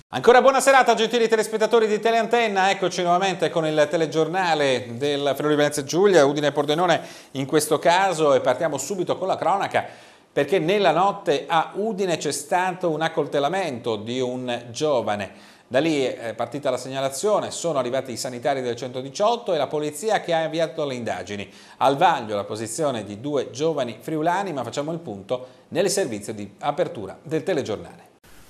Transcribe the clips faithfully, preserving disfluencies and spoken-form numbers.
Ancora buona serata gentili telespettatori di Teleantenna, eccoci nuovamente con il telegiornale del Friuli Venezia Giulia, Udine e Pordenone in questo caso, e partiamo subito con la cronaca perché nella notte a Udine c'è stato un accoltellamento di un giovane. Da lì è partita la segnalazione, sono arrivati i sanitari del centodiciotto e la polizia che ha avviato le indagini. Al vaglio la posizione di due giovani friulani, ma facciamo il punto nel servizio di apertura del telegiornale.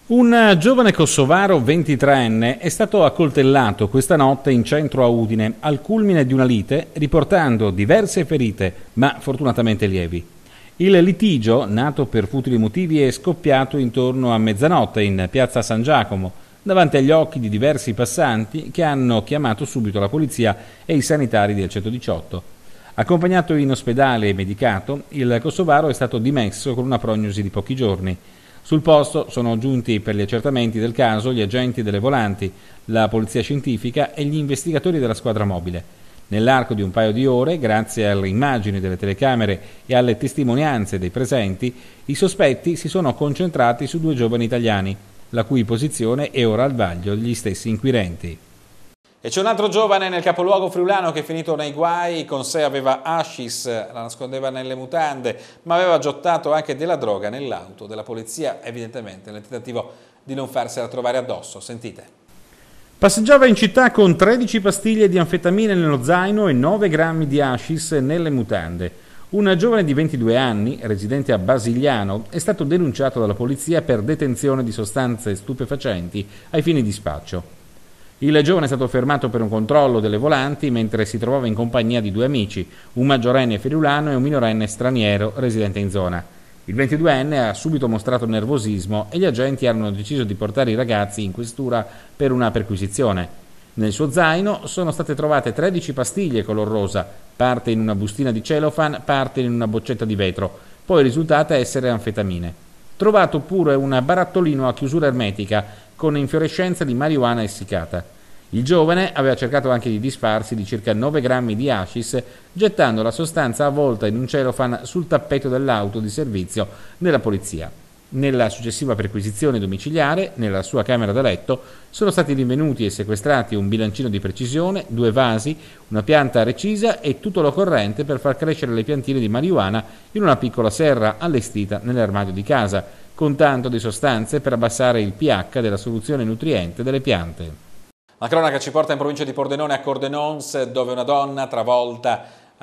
Un giovane kosovaro ventitreenne è stato accoltellato questa notte in centro a Udine, al culmine di una lite, riportando diverse ferite, ma fortunatamente lievi. Il litigio, nato per futili motivi, è scoppiato intorno a mezzanotte in piazza San Giacomo, davanti agli occhi di diversi passanti che hanno chiamato subito la polizia e i sanitari del centodiciotto. Accompagnato in ospedale e medicato, il kosovaro è stato dimesso con una prognosi di pochi giorni. Sul posto sono giunti per gli accertamenti del caso gli agenti delle volanti, la polizia scientifica e gli investigatori della squadra mobile. Nell'arco di un paio di ore, grazie alle immagini delle telecamere e alle testimonianze dei presenti, i sospetti si sono concentrati su due giovani italiani, la cui posizione è ora al vaglio degli stessi inquirenti. E c'è un altro giovane nel capoluogo friulano che è finito nei guai, con sé aveva hashish, la nascondeva nelle mutande, ma aveva giottato anche della droga nell'auto della polizia, evidentemente nel tentativo di non farsela trovare addosso. Sentite. Passeggiava in città con tredici pastiglie di anfetamine nello zaino e nove grammi di hashish nelle mutande. Un giovane di ventidue anni, residente a Basigliano, è stato denunciato dalla polizia per detenzione di sostanze stupefacenti ai fini di spaccio. Il giovane è stato fermato per un controllo delle volanti mentre si trovava in compagnia di due amici, un maggiorenne friulano e un minorenne straniero residente in zona. Il ventiduenne ha subito mostrato nervosismo e gli agenti hanno deciso di portare i ragazzi in questura per una perquisizione. Nel suo zaino sono state trovate tredici pastiglie color rosa, parte in una bustina di cellophane, parte in una boccetta di vetro, poi risultate essere anfetamine. Trovato pure un barattolino a chiusura ermetica con infiorescenza di marijuana essiccata. Il giovane aveva cercato anche di disfarsi di circa nove grammi di hashish gettando la sostanza avvolta in un cellophane sul tappeto dell'auto di servizio della polizia. Nella successiva perquisizione domiciliare, nella sua camera da letto, sono stati rinvenuti e sequestrati un bilancino di precisione, due vasi, una pianta recisa e tutto l'occorrente per far crescere le piantine di marijuana in una piccola serra allestita nell'armadio di casa, con tanto di sostanze per abbassare il pH della soluzione nutriente delle piante. La cronaca ci porta in provincia di Pordenone a Cordenons, dove una donna travolta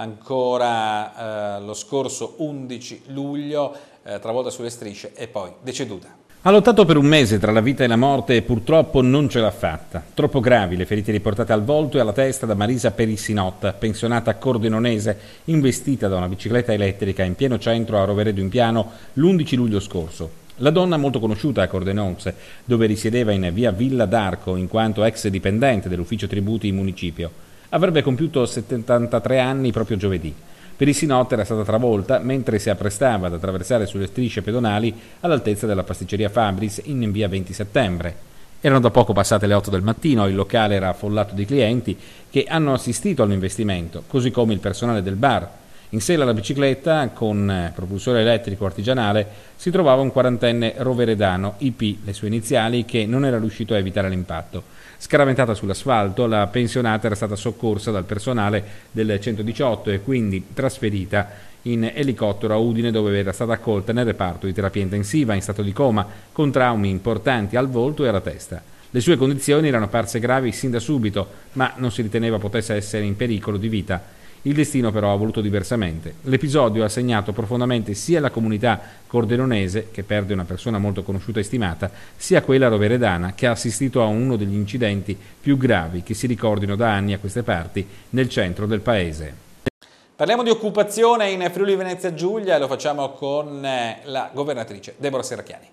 ancora eh, lo scorso undici luglio, eh, travolta sulle strisce e poi deceduta. Ha lottato per un mese tra la vita e la morte e purtroppo non ce l'ha fatta. Troppo gravi le ferite riportate al volto e alla testa da Marisa Perissinotta, pensionata cordenonese, investita da una bicicletta elettrica in pieno centro a Roveredo in Piano l'undici luglio scorso. La donna, molto conosciuta a Cordenons, dove risiedeva in via Villa d'Arco in quanto ex dipendente dell'ufficio tributi in municipio, avrebbe compiuto settantatré anni proprio giovedì. Perissinotta era stata travolta mentre si apprestava ad attraversare sulle strisce pedonali all'altezza della pasticceria Fabris in via venti settembre. Erano da poco passate le otto del mattino, il locale era affollato di clienti che hanno assistito all'investimento, così come il personale del bar. In sella alla bicicletta, con propulsore elettrico artigianale, si trovava un quarantenne roveredano, I P, le sue iniziali, che non era riuscito a evitare l'impatto. Scaraventata sull'asfalto, la pensionata era stata soccorsa dal personale del centodiciotto e quindi trasferita in elicottero a Udine, dove era stata accolta nel reparto di terapia intensiva in stato di coma, con traumi importanti al volto e alla testa. Le sue condizioni erano apparse gravi sin da subito, ma non si riteneva potesse essere in pericolo di vita. Il destino però ha voluto diversamente. L'episodio ha segnato profondamente sia la comunità cordenonese, che perde una persona molto conosciuta e stimata, sia quella roveredana, che ha assistito a uno degli incidenti più gravi che si ricordino da anni a queste parti nel centro del paese. Parliamo di occupazione in Friuli Venezia Giulia e lo facciamo con la governatrice Deborah Serracchiani.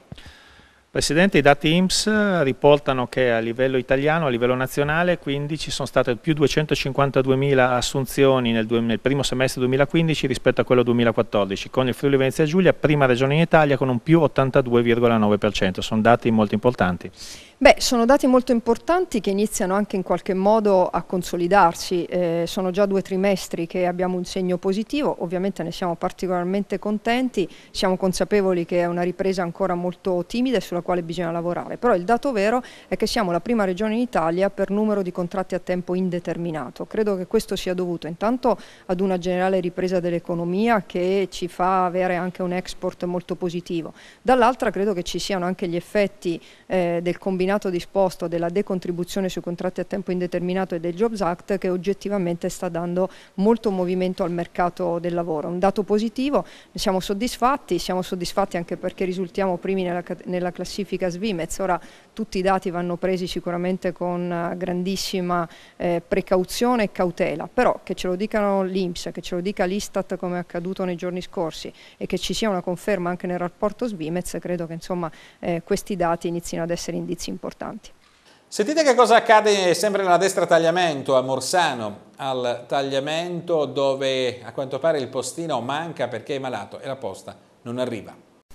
Presidente, i dati I N P S riportano che a livello italiano, a livello nazionale, quindi ci sono state più duecentocinquantaduemila assunzioni nel, nel primo semestre duemilaquindici rispetto a quello duemilaquattordici, con il Friuli Venezia Giulia, prima regione in Italia, con un più ottantadue virgola nove per cento. Sono dati molto importanti. Beh, sono dati molto importanti che iniziano anche in qualche modo a consolidarsi, eh, sono già due trimestri che abbiamo un segno positivo, ovviamente ne siamo particolarmente contenti, siamo consapevoli che è una ripresa ancora molto timida e sulla quale bisogna lavorare, però il dato vero è che siamo la prima regione in Italia per numero di contratti a tempo indeterminato. Credo che questo sia dovuto intanto ad una generale ripresa dell'economia che ci fa avere anche un export molto positivo, dall'altra credo che ci siano anche gli effetti eh, del combinato disposto della decontribuzione sui contratti a tempo indeterminato e del Jobs Act che oggettivamente sta dando molto movimento al mercato del lavoro. Un dato positivo, ne siamo soddisfatti, siamo soddisfatti anche perché risultiamo primi nella, nella classifica Svimez. Ora tutti i dati vanno presi sicuramente con grandissima eh, precauzione e cautela, però che ce lo dicano l'I N P S, che ce lo dica l'Istat come è accaduto nei giorni scorsi e che ci sia una conferma anche nel rapporto Svimez, credo che insomma eh, questi dati inizino ad essere indizi importanti. Sentite che cosa accade sempre nella destra tagliamento a Morsano, al tagliamento dove a quanto pare il postino manca perché è malato e la posta non arriva.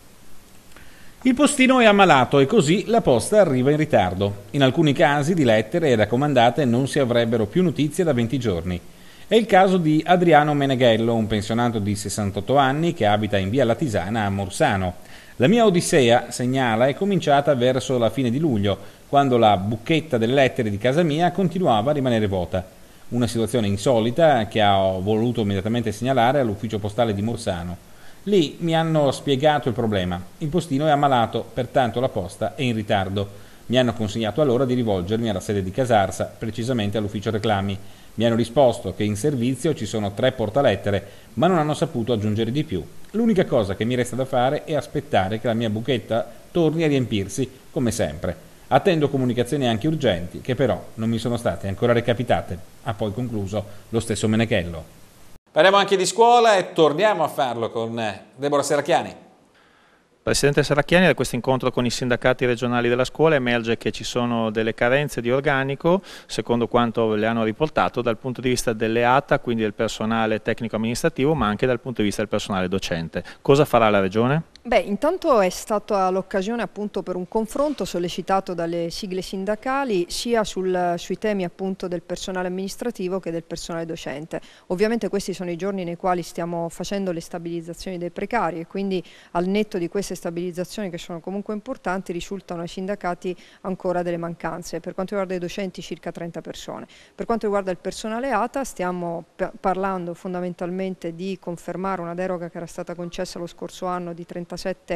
Il postino è ammalato e così la posta arriva in ritardo. In alcuni casi di lettere e raccomandate non si avrebbero più notizie da venti giorni. È il caso di Adriano Meneghello, un pensionato di sessantotto anni che abita in via Latisana a Morsano. La mia odissea, segnala, è cominciata verso la fine di luglio, quando la buchetta delle lettere di casa mia continuava a rimanere vuota. Una situazione insolita che ho voluto immediatamente segnalare all'ufficio postale di Morsano. Lì mi hanno spiegato il problema. Il postino è ammalato, pertanto la posta è in ritardo. Mi hanno consigliato allora di rivolgermi alla sede di Casarsa, precisamente all'ufficio reclami. Mi hanno risposto che in servizio ci sono tre portalettere, ma non hanno saputo aggiungere di più. L'unica cosa che mi resta da fare è aspettare che la mia buchetta torni a riempirsi, come sempre. Attendo comunicazioni anche urgenti, che però non mi sono state ancora recapitate. Ha poi concluso lo stesso Meneghello. Parliamo anche di scuola e torniamo a farlo con Deborah Serracchiani. Presidente Serracchiani, da questo incontro con i sindacati regionali della scuola emerge che ci sono delle carenze di organico, secondo quanto le hanno riportato, dal punto di vista delle A T A, quindi del personale tecnico-amministrativo, ma anche dal punto di vista del personale docente. Cosa farà la Regione? Beh, intanto è stata l'occasione appunto per un confronto sollecitato dalle sigle sindacali sia sul, sui temi appunto del personale amministrativo che del personale docente. Ovviamente questi sono i giorni nei quali stiamo facendo le stabilizzazioni dei precari e quindi al netto di queste stabilizzazioni che sono comunque importanti risultano ai sindacati ancora delle mancanze. Per quanto riguarda i docenti circa trenta persone. Per quanto riguarda il personale A T A stiamo parlando fondamentalmente di confermare una deroga che era stata concessa lo scorso anno di trentasette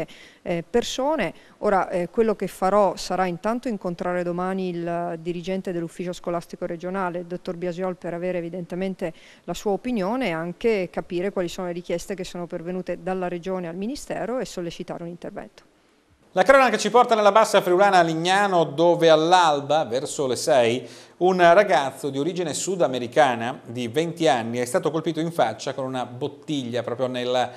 eh, persone. Ora eh, quello che farò sarà intanto incontrare domani il dirigente dell'ufficio scolastico regionale, il dottor Biasiol, per avere evidentemente la sua opinione e anche capire quali sono le richieste che sono pervenute dalla Regione al Ministero e sollecitare un intervento. La cronaca ci porta nella bassa friulana a Lignano, dove all'alba, verso le sei, un ragazzo di origine sudamericana di venti anni è stato colpito in faccia con una bottiglia proprio nella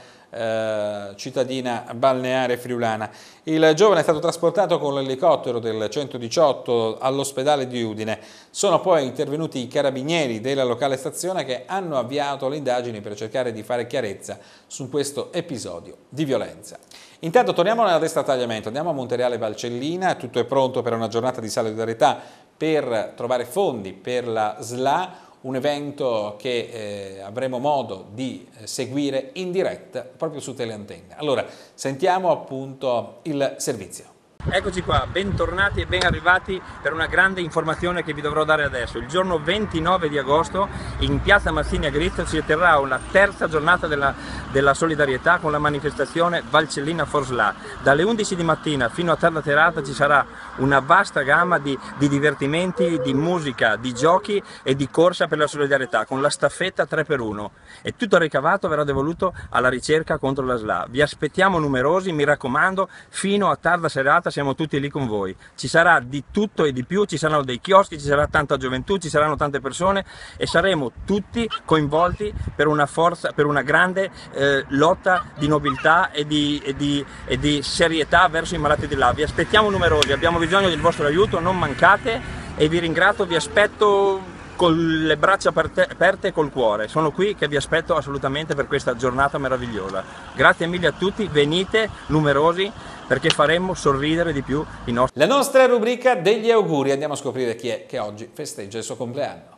eh, cittadina balneare friulana. Il giovane è stato trasportato con l'elicottero del centodiciotto all'ospedale di Udine. Sono poi intervenuti i carabinieri della locale stazione che hanno avviato le indagini per cercare di fare chiarezza su questo episodio di violenza. Intanto torniamo nella destra tagliamento, andiamo a Montereale Valcellina, tutto è pronto per una giornata di solidarietà per trovare fondi per la S L A, un evento che eh, avremo modo di seguire in diretta proprio su Teleantenna. Allora, sentiamo appunto il servizio. Eccoci qua, bentornati e ben arrivati per una grande informazione che vi dovrò dare adesso. Il giorno ventinove di agosto in piazza Mazzini a Grizzo si terrà una terza giornata della, della solidarietà con la manifestazione Valcellina for S L A. Dalle undici di mattina fino a tarda serata ci sarà una vasta gamma di, di divertimenti, di musica, di giochi e di corsa per la solidarietà con la staffetta tre per uno. E tutto il ricavato verrà devoluto alla ricerca contro la S L A. Vi aspettiamo numerosi, mi raccomando, fino a tarda serata siamo tutti lì con voi. Ci sarà di tutto e di più, ci saranno dei chioschi, ci sarà tanta gioventù, ci saranno tante persone e saremo tutti coinvolti per una forza, per una grande eh, lotta di nobiltà e di, e, di, e di serietà verso i malati di là. Vi aspettiamo numerosi, abbiamo bisogno del vostro aiuto, non mancate e vi ringrazio, vi aspetto con le braccia aperte, aperte e col cuore. Sono qui che vi aspetto assolutamente per questa giornata meravigliosa. Grazie mille a tutti, venite numerosi perché faremo sorridere di più i nostri. La nostra rubrica degli auguri, andiamo a scoprire chi è che oggi festeggia il suo compleanno.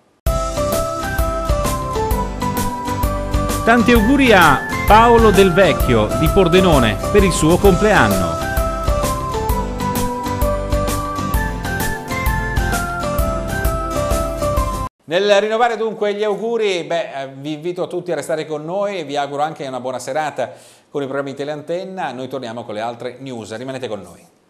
Tanti auguri a Paolo Del Vecchio di Pordenone per il suo compleanno. Nel rinnovare dunque gli auguri, beh, vi invito tutti a restare con noi e vi auguro anche una buona serata con i programmi Teleantenna. Noi torniamo con le altre news, rimanete con noi.